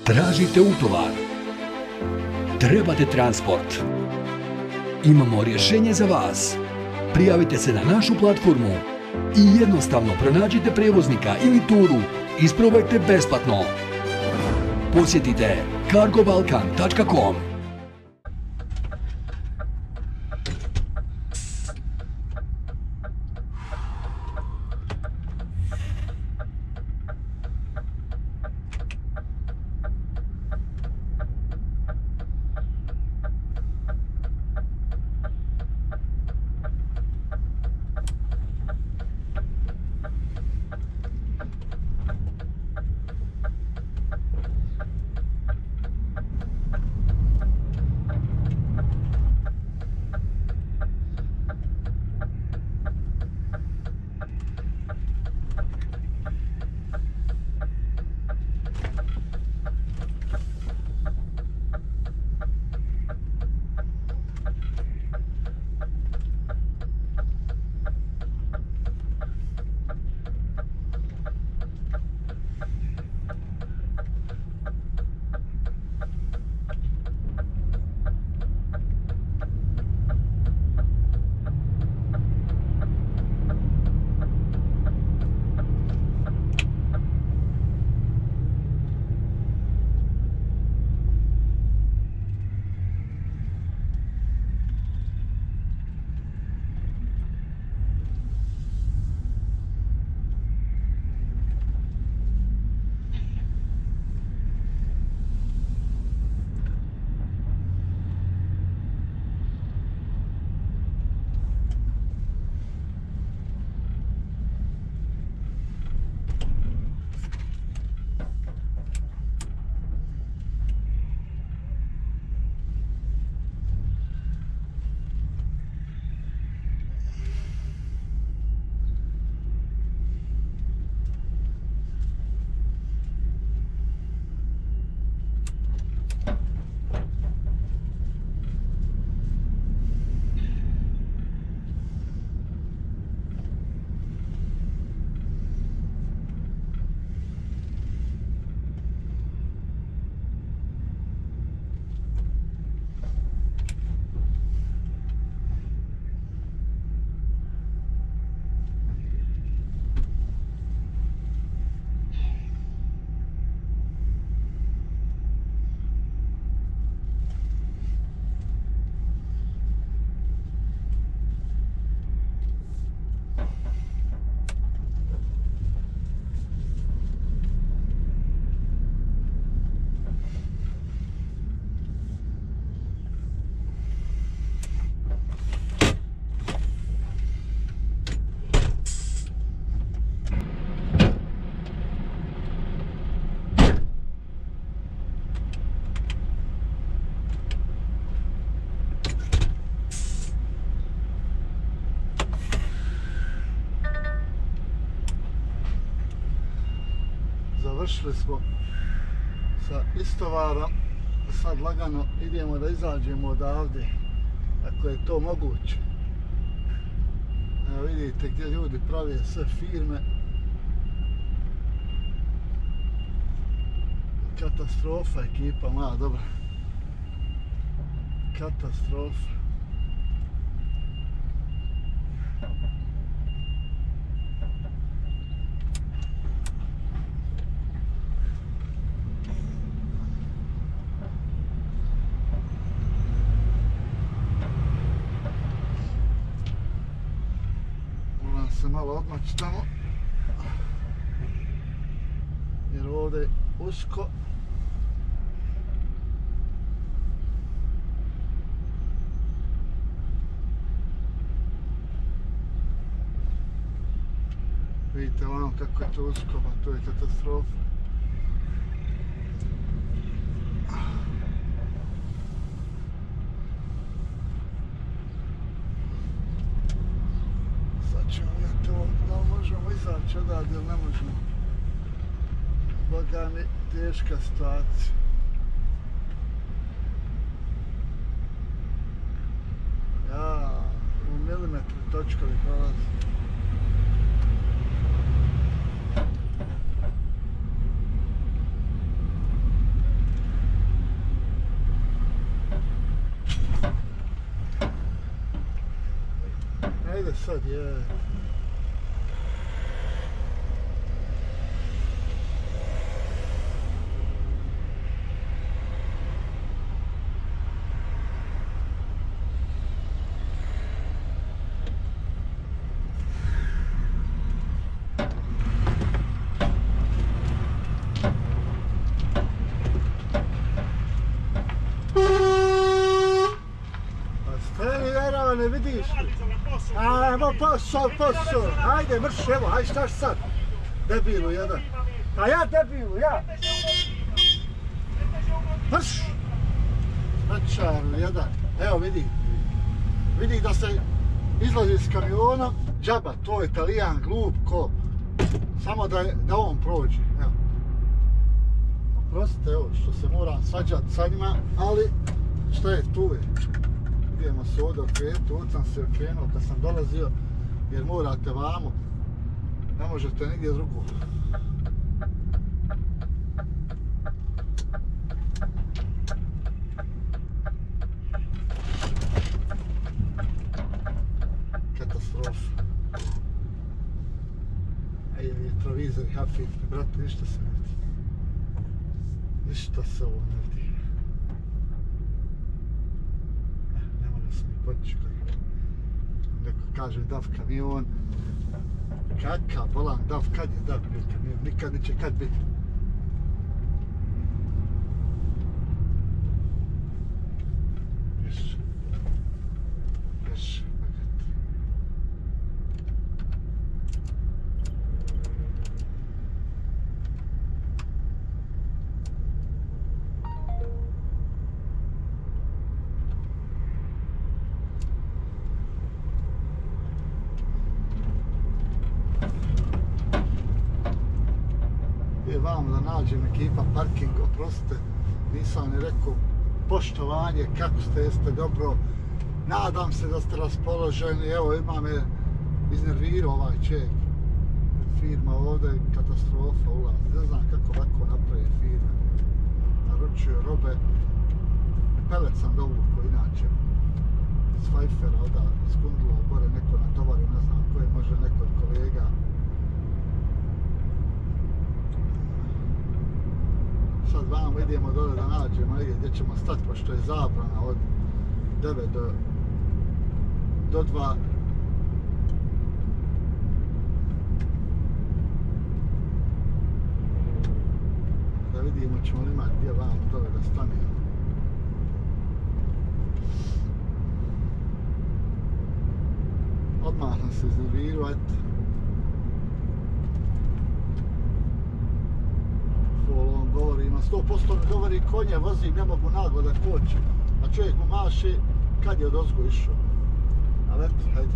Tražite utovar? Trebate transport? Imamo rješenje za vas. Prijavite se na našu platformu i jednostavno pronađite prijevoznika ili turu, isprobajte besplatno. Posjetite cargobalkan.com. Završili smo sa istovarom, sad lagano idemo da izađemo odavde, ako je to moguće. Evo vidite gdje ljudi prave sve firme. Katastrofa ekipa, moja dobra. Katastrofa. Se malo odmaći tamo jer ovdje je usko. Vidite vam kako je to usko, pa to je katastrofa. Izaći odavde ili ne možemo. Boga mi, teška situacija. Ja, u milimetru točkovi prolazi. Ajde sad, je. Ne vidiš? Ajmo, posao. Ajde, mrš, evo, ajde, štaš sad? Debilu jedan. A ja debilu, ja. Mrš! Mačaru jedan. Evo, vidi. Vidi da se izlazi s kamionom. Džaba, to je Italijan, glup, ko. Samo da on prođe, evo. Oprostite, evo, što se moram svađat sa njima, ali šta je, tu je. Idemo se ovdje okrenuti, ovdje sam se okrenuo kad sam dolazio, jer morate vamo, ne možete nigdje drugo. Katastrofa. Ej, vjetrovizori hafifni, brate, ništa se ne vidi. Ništa se ovo ne vidi. Neko kaže DAF kamion. Kakav bolan DAF, kad je DAF bio kamion? Nikad neće kad biti. Još. Vam da nađem ekipa parking, oprostite, nisam ni rekao poštovanje, kako ste, jeste dobro, nadam se da ste raspoloženi, evo ima me iznervirao ovaj ček, firma ovdje, katastrofa ulaz, ne znam kako ovako napravi firma, naručuje robe, pelet sam dovukao inače, iz Pfeiffera oda, iz Kundla, gore neko natovario, ne znam koje, može neko od kolega. Sad vamo idemo dole da nađemo negdje gdje ćemo stati, pošto je zabrana od 9 do 2. Da vidimo ćemo li imati gdje vamo dole da stanemo. Odmah sam se iznervirao, eto. Govori, na 100% ne govori konje, vozim, ne mogu naglo da kočim. A čovjek mu maše kad je od ozgo išao. Ali eto, hajde.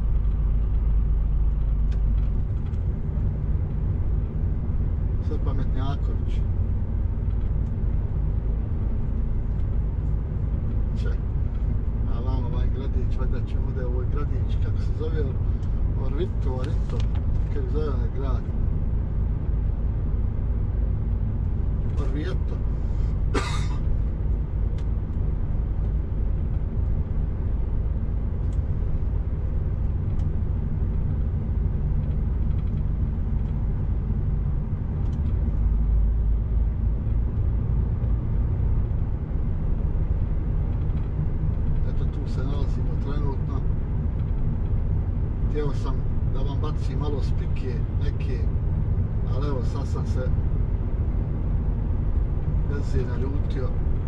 Sve pametnjaković. Ček. A vamo ovaj gradić, valjda će ovdje ovoj gradić, kako se zove, Orvito, kako zove onaj grad. Orvieto. Eto tu se nalazimo trenutno. Htio sam da vam bacim malo spike neke, ali evo sad sam se benzin naljutio,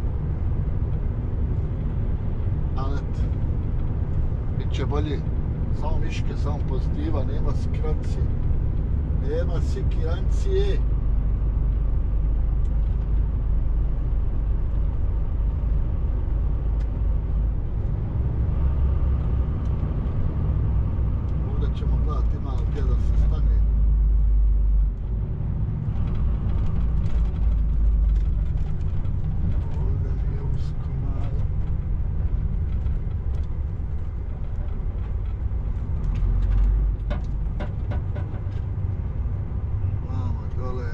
ali eto, bit će bolje, samo miške, samo pozitiva, nema sikirancije. Ovdje ćemo gledati malo gdje da se stane. Dole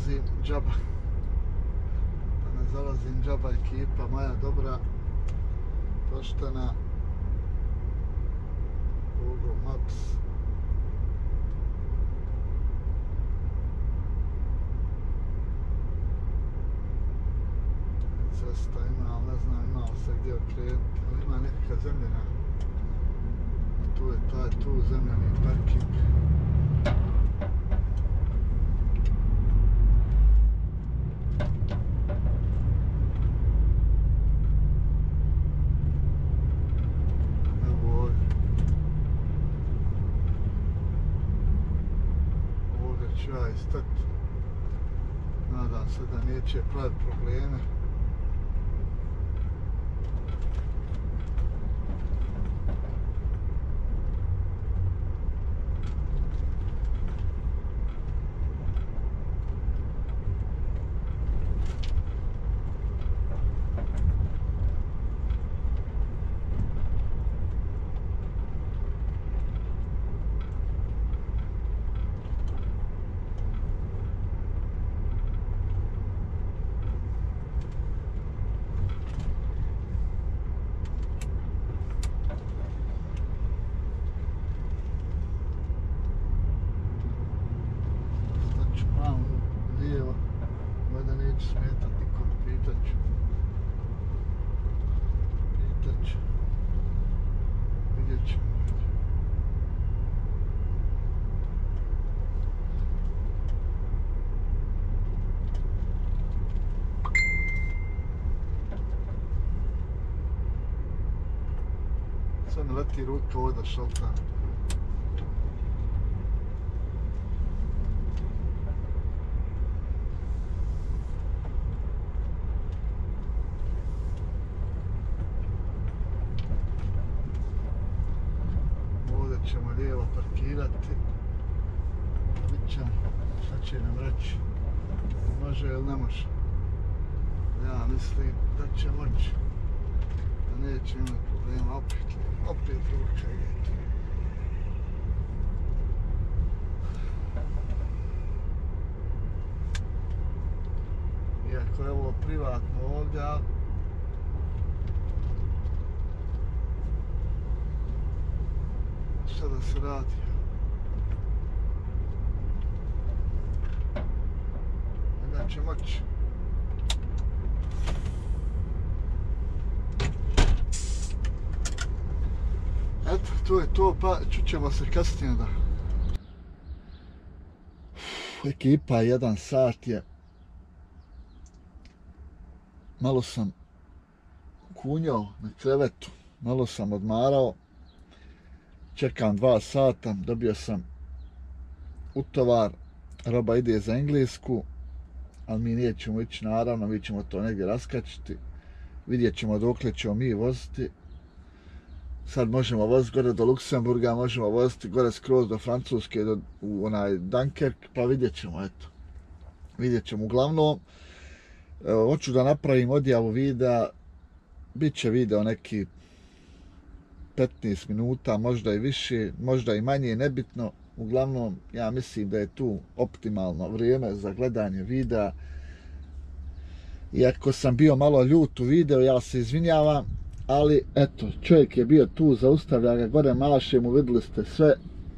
zalazim džaba. Da ne zalazim džaba, ekipa moja dobra, poštena. Google Maps. Cesta ima, ali ne znam ima li se gdje okrenuti, ali ima nekakva zemljena. Tu je tu zemljeni parking. Evo ovdje ću ja i stati. Nadam se da neće praviti probleme. Sad mi leti ruka ovdje da šalta. Ovdje ćemo lijevo parkirati. Vidit ćemo šta će nam reći. Može ili ne može. Ja mislim da će moći. Da neće imati problema opet ruka je. Iako je ovo privatno ovdje, ali šta da se radi? Da će moći. Eto, to je to, pa čućemo se kasnije da. Ekipa, 1 sat je. Malo sam kunjao na krevetu, malo sam odmarao. Čekam 2 sata, dobio sam utovar, roba ide za Englesku, ali mi nećemo ići naravno, mi ćemo to negdje raskačiti. Vidjet ćemo dokle ćemo mi voziti. Sad možemo voziti gore do Luksemburga, možemo voziti gore skroz do Francuske, u onaj Dunkerk, pa vidjet ćemo, eto. Vidjet ćemo, uglavnom, hoću da napravim odjavu videa, bit će video neki 15 minuta, možda i više, možda i manje, nebitno. Uglavnom, ja mislim da je tu optimalno vrijeme za gledanje videa. Iako sam bio malo ljut u video, ja se izvinjavam, ali eto, čovjek je bio tu, zaustavlja ga, gore maše mu, vidjeli ste sve.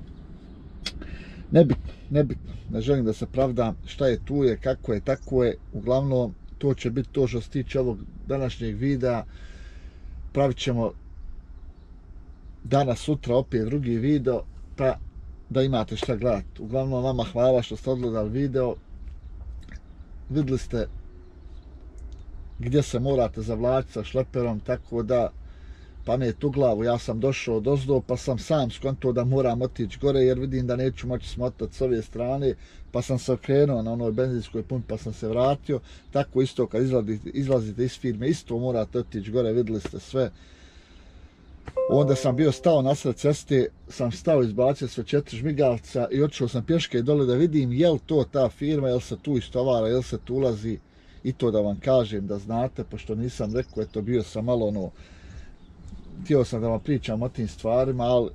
Nebitno, ne želim da se pravdam, šta je tu je, kako je, tako je. Uglavnom, to će biti to što se tiče ovog današnjeg videa. Pravit ćemo danas, sutra opet drugi video, pa da imate šta gledati. Uglavnom, vama hvala što ste odgledali video. Vidjeli ste gdje se morate zavlačiti sa šleperom, tako da pamet u glavu. Ja sam došao odozdo, pa sam sam skonto da moram otići gore, jer vidim da neću moći smotati s ove strane, pa sam se okrenuo na onoj benzinskoj pumpi, pa sam se vratio. Tako isto kad izlazite iz firme, isto morate otići gore, vidjeli ste sve. Onda sam bio stao nasred ceste, sam stao, izbacio sve 4 žmigavca i otišao sam pješke dole da vidim je li to ta firma, je li se tu istovara, je li se tu ulazi. I to da vam kažem, da znate, pošto nisam rekao, eto, bio sam malo ono, htio sam da vam pričam o tim stvarima, ali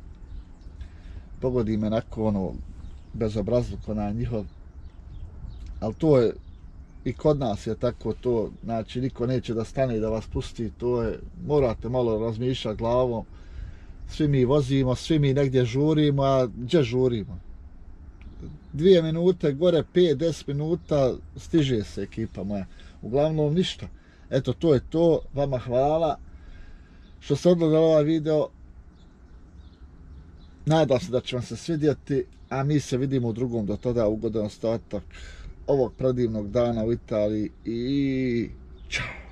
pogodi me onako ono, bezobrazluk, onaj njihov ali to je i kod nas je tako to, znači niko neće da stane da vas pusti, to je, morate malo razmišljati glavom, svi mi vozimo, svi mi negdje žurimo, a gdje žurimo? 2 minute, gore 5-10 minuta, stiže se ekipa moja, uglavnom ništa. Eto, to je to, vama hvala što ste odgledali ovaj video, nadam se da će vam se svidjeti, a mi se vidimo u drugom, do tada ugodan ostatak ovog predivnog dana u Italiji i čao!